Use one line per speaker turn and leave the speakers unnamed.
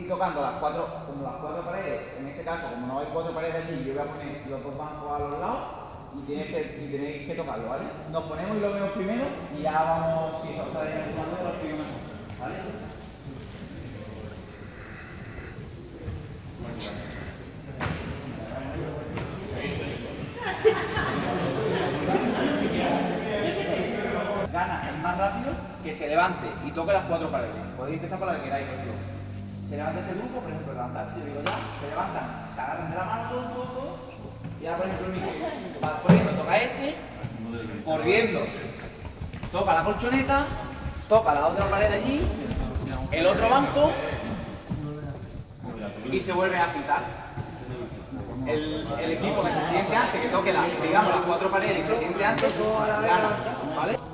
ir tocando las cuatro paredes. En este caso, como no hay 4 paredes allí, yo voy a poner los 2 bancos a los lados y tenéis que tocarlo, ¿vale? Nos ponemos y lo vemos primero y ya vamos, si os estáis usando, lo escribimos, ¿vale? Gana el más rápido que se levante y toque las 4 paredes. Podéis empezar por la que queráis, por ejemplo. Se levanta este grupo, por ejemplo, levantarse, yo digo ya, se levantan, se agarran de la mano, todo, y ahora por ejemplo el mismo. Por ejemplo, toca este, corriendo, toca la colchoneta, toca la otra pared allí, el otro banco, y se vuelve a citar. El equipo que se siente antes, que toque digamos, las 4 paredes y se siente antes, gana, ¿vale?